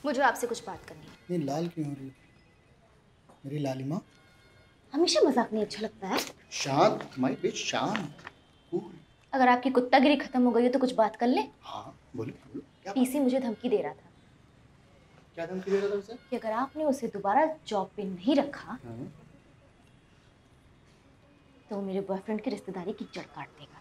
मुझे आपसे कुछ बात करनी है। नहीं, लाल क्यों हो रही है मेरी लालिमा? हमेशा मजाक नहीं अच्छा लगता है। शांत माई बिच, शांत कूल। अगर आपकी कुत्तागिरी खत्म हो गई है तो कुछ बात कर ले। हाँ बोलो बोलो, क्या बात पीसी मुझे धमकी दे रहा था। क्या धमकी दे रहा था उसे? कि अगर आपने उसे दोबारा जॉब पे नहीं रखा हाँ। तो वो मेरे बॉयफ्रेंड की रिश्तेदारी की जड़ काट देगा।